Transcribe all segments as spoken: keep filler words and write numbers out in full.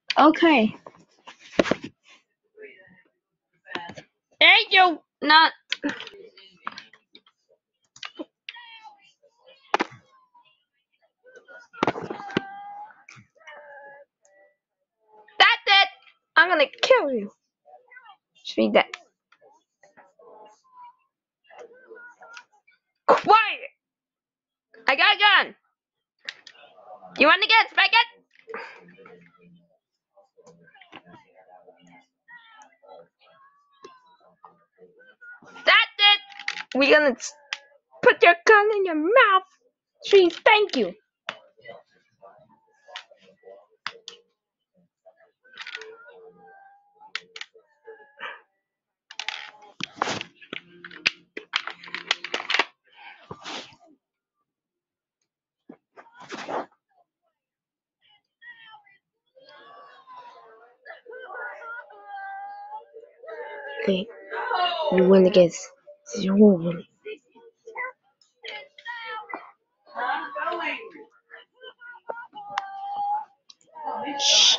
Okay. Hey, you not. That's it. I'm gonna kill you. Just read that. Quiet. I got a gun. You want to get Spank it? That's it. We're gonna put your gun in your mouth. Please, thank you. Okay. You want to get zero. Shh.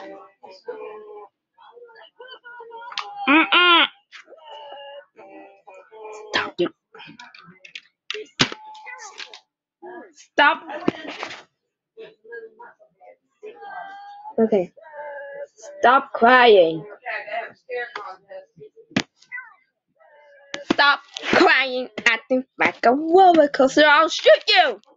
Mm-mm. Stop it. Stop. Okay. Stop crying. Stop crying, acting like a roller coaster. I'll shoot you.